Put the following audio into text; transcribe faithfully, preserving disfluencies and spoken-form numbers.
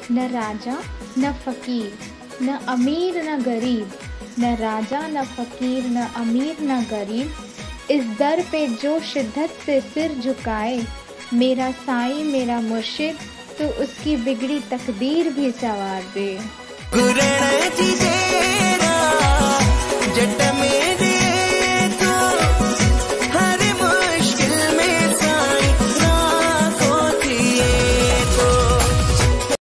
न राजा न फकीर, न अमीर न गरीब, न राजा न फकीर न अमीर न गरीब, इस दर पे जो शिद्दत से सिर झुकाए, मेरा साईं मेरा मुर्शिद तो उसकी बिगड़ी तकदीर भी संवार दे। गुरु जी तेरा जट